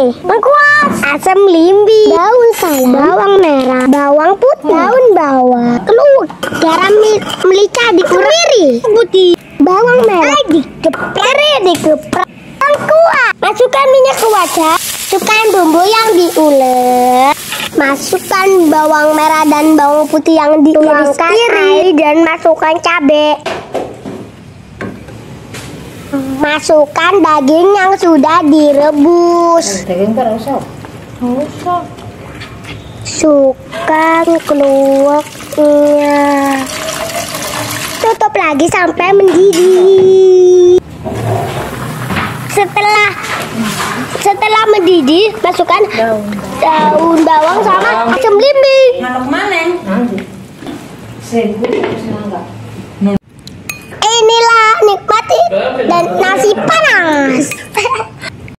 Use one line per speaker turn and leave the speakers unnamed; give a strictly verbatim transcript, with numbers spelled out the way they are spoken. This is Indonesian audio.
lengkuas, asam limbi, daun salam, bawang merah, bawang putih, daun bawang, keluak, garam merica dikemiri, putih, bawang merah dikeprek, dikeprek, lengkuas. Masukkan minyak ke wadah, masukkan bumbu yang diulek, masukkan bawang merah dan bawang putih yang dituangkan air dan masukkan cabai. Masukkan daging yang sudah direbus.
Daging kan usah. Usah.
Masukkan keluaknya. Tutup lagi sampai mendidih. Setelah setelah mendidih, masukkan daun, daun bawang sama asam limbi.
Manuk maneng. Nanti. Seribu enggak.
Inilah nikmati dan nasi panas.